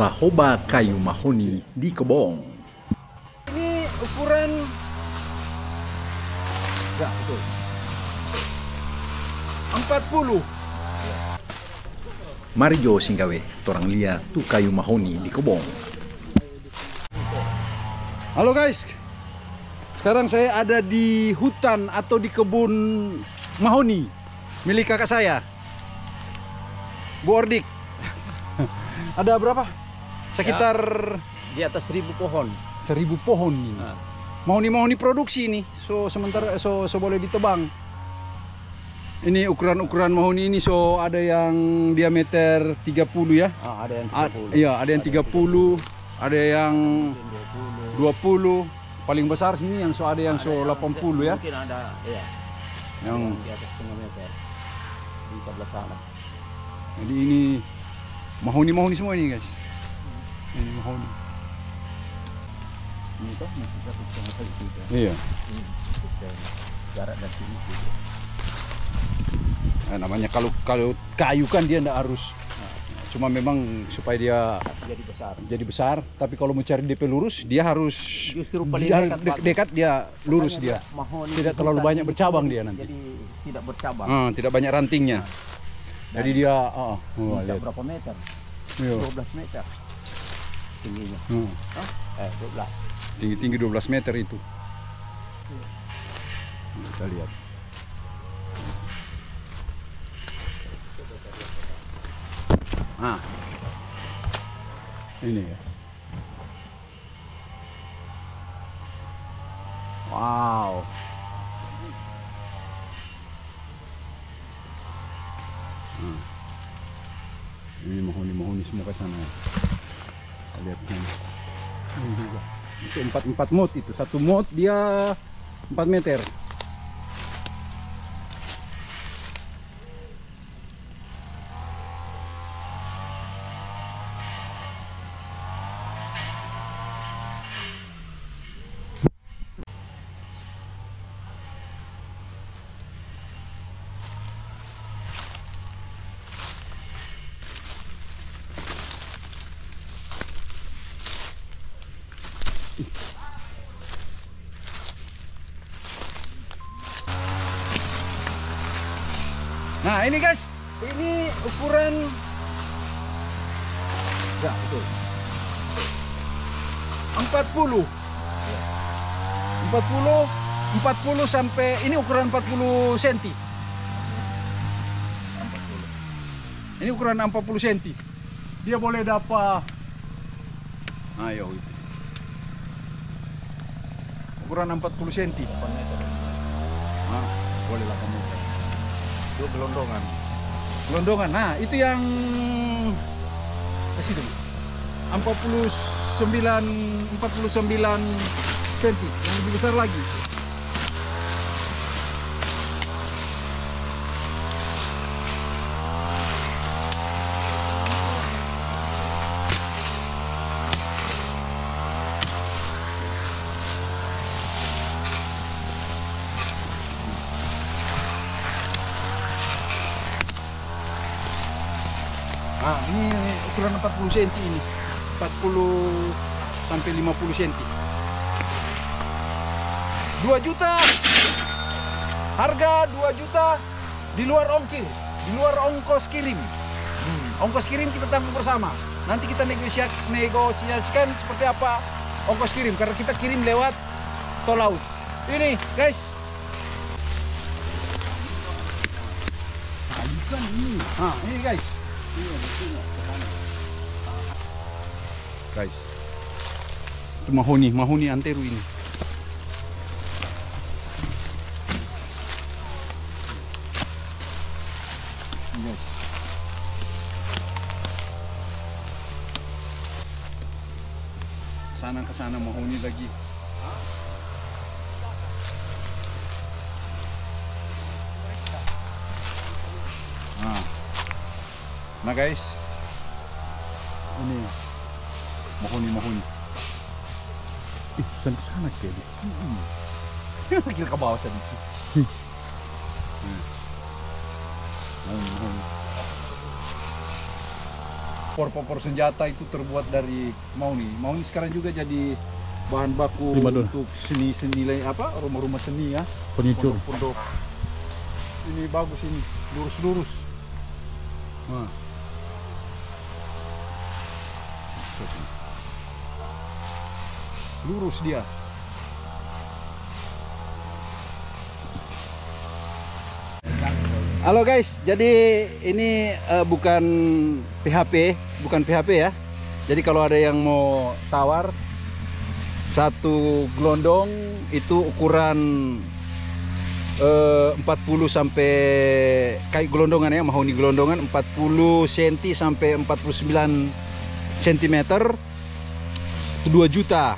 Hoba-hoba kayu mahoni di kebong. Ini ukuran ya, betul. 40. Mari jo singgawe, torang lihat tu kayu mahoni di kebong. Halo guys, sekarang saya ada di hutan atau di kebun mahoni milik kakak saya, Bu Ordik. Ada berapa? Sekitar di atas 1000 pohon. 1000 pohon ini. Mahoni produksi ini. So sementara so boleh ditebang. Ini ukuran mahoni ini ada yang diameter 30 ya. Ada yang 30. Iya, ada yang 30, ada yang 20. Paling besar sini yang ada yang 80 ya. Mungkin ada ya. Yang Di atas 5 meter. Di sebelah sana. Jadi ini mahoni semua ini guys. Ini mahoni. Ini tuh masih 1,5 kali juga. Iya. Ini jarak dari sini. Nah, namanya kalau kayu kan dia ndak harus. Cuma memang supaya dia jadi besar. Tapi kalau mau cari DP lurus dia harus Justru paling dekat dia lurus dia. Mahoni Tidak terlalu banyak bercabang dia nanti. Jadi tidak bercabang. Tidak banyak rantingnya. Jadi dia Ini lihat. berapa meter? Iya. 12 meter tingginya. 12. Tinggi 12 meter itu. Kita lihat. Ini ya. Wow. Ini mahoni semua ke sana. Kita lihat ini. Ini juga. Itu 4 mot itu. Satu mot dia 4 meter. Nah ini guys, ini ukuran ya betul 40 sampai ini ukuran 40 cm. Ini ukuran 40 cm. Dia boleh dapat ayo itu. Ukuran 40 cm. Boleh 8 meter. Itu gelondongan. Nah itu yang ke situ 49 cm, yang lebih besar lagi. Ini ukuran 40 cm ini. 40 sampai 50 cm. 2 juta. Harga 2 juta di luar ongkir, di luar ongkos kirim. Ongkos kirim kita tanggung bersama. Nanti kita negosiasikan seperti apa ongkos kirim karena kita kirim lewat tol laut. Ini, guys. Ikan ini. Ini guys. Guys, itu mahoni antero ini. Guys. Sana ke sana mahoni lagi. Nah guys, ini mahoni. Sampai sana kali. Kira ke bawah tadi. Mahoni. Popor senjata itu terbuat dari mahoni. Mahoni sekarang juga jadi bahan baku Primadona. untuk seni-seni apa? Rumah-rumah seni ya. Furniture. Pondok-pondok. Ini bagus ini, lurus-lurus. Nah. Lurus dia. Halo guys, jadi ini bukan PHP ya. Jadi kalau ada yang mau tawar satu gelondong itu ukuran 40 sampai kayak gelondongan ya, mahoni gelondongan 40 cm sampai 49 cm itu 2 juta.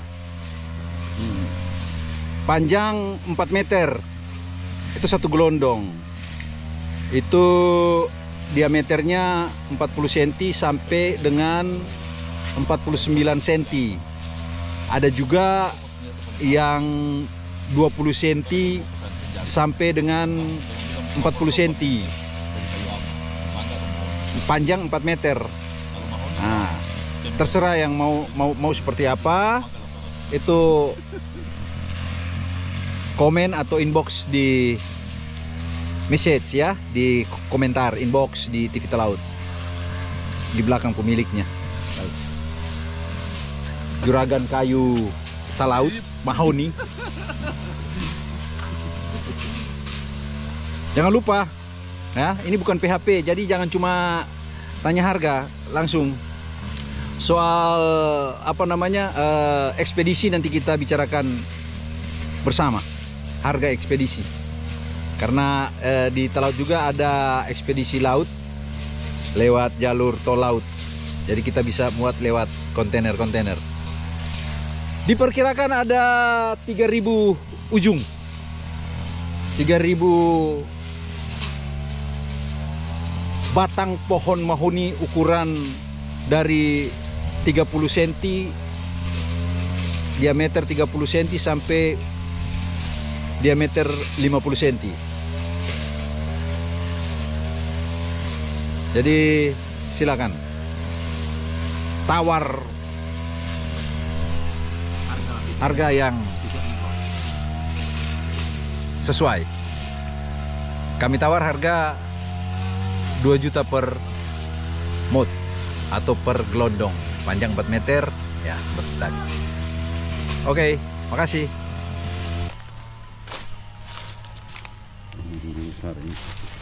Panjang 4 meter itu satu gelondong. Itu diameternya 40 cm sampai dengan 49 cm. Ada juga yang 20 cm sampai dengan 40 cm. Panjang 4 meter. Nah, terserah yang mau seperti apa. Itu komen atau inbox di message ya, di komentar inbox di TV Talaut, di belakang pemiliknya. Juragan kayu Talaut mahoni. Jangan lupa ya, ini bukan PHP, jadi jangan cuma tanya harga langsung. Soal apa namanya ekspedisi nanti kita bicarakan bersama harga ekspedisi. Karena di Talaut juga ada ekspedisi laut lewat jalur tol laut. Jadi kita bisa muat lewat kontainer-kontainer. Diperkirakan ada 3.000 ujung. 3.000 batang pohon mahoni ukuran dari 30 cm, diameter 30 cm sampai diameter 50 cm. Jadi silakan tawar harga yang sesuai. Kami tawar harga 2 juta per mut atau per gelondong, panjang 4 meter ya, betul. Oke, makasih. Besar ini.